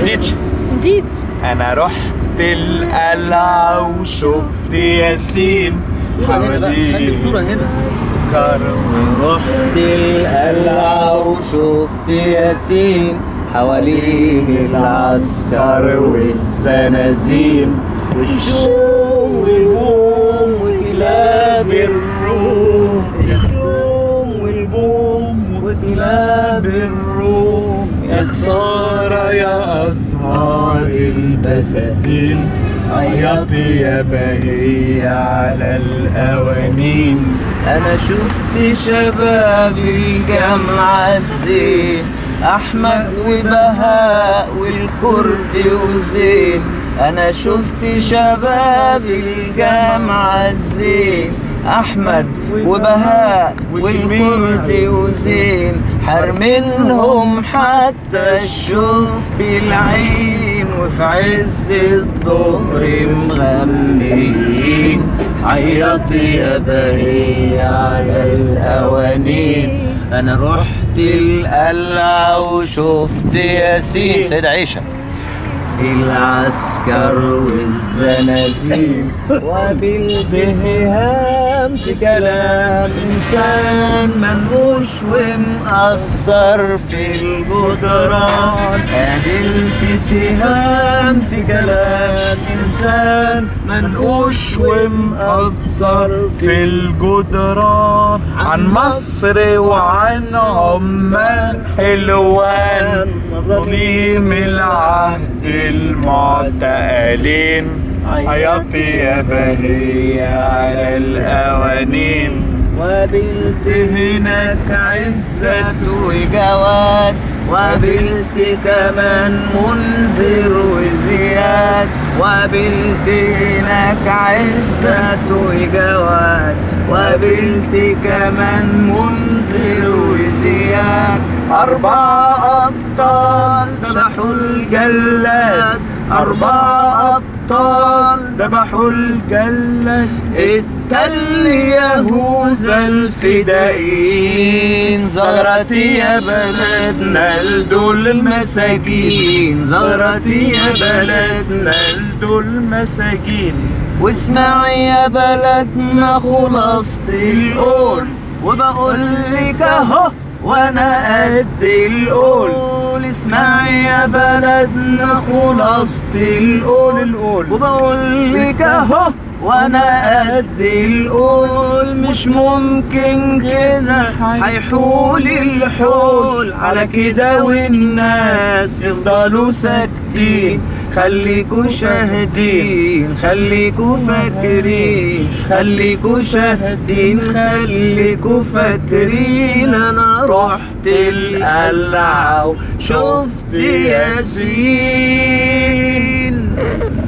جديد. انا رحت القلعة وشفت ياسين خلي الصورة هنا. رحت القلعة وشفت ياسين حواليه العسكر والزنازين والشوم والبوم وكلاب الروم. الشوم والبوم وكلاب الروم. يا خسارة يا أزهار البساتين عيطي يا بهية على القوانين. أنا شفت شباب الجامعة الزين أحمد وبهاء والكرد وزين. أنا شفت شباب الجامعة الزين أحمد وبهاء والكرد وزين. حرمنهم حتى الشوف بالعين وفي عز الظهر مغميين. عيطي يا بهية على القوانين. أنا رحت القلعة وشفت ياسين سيد عيشة العسكر والزنازين وبالبهام في كلام إنسان منقوش ومأثر في الجدران. قابلت سهام في كلام إنسان منقوش ومأثر في الجدران. عن مصر وعن عمان حلوان ظليم العهد المعتقلين. عيطي يا بهية على القوانين. وقابلت هناك عزت وجواد وقابلت كمان منذر وزياد. وقابلت هناك عزت وجواد وقابلت كمان منذر وزياد. 4 أبطال ذبحوا الجلاد. 4 أبطال ذبحوا الجلاد. التل يهوذا الفدائيين. زغرتي يا بلدنا لدول المساجين. زغرتي يا بلدنا لدول المساجين. واسمعي يا بلدنا خلاصة القول وبقولك اهو وانا قد القول. اسمعي يا بلدنا خلاصة القول وبقولك اهو وانا قد القول. مش ممكن كده هيحول الحول على كده والناس يفضلوا ساكتين. خليكوا شاهدين خليكوا فاكرين. خليكوا شاهدين خليكوا فاكرين. انا رحت القلعة وشفت ياسين.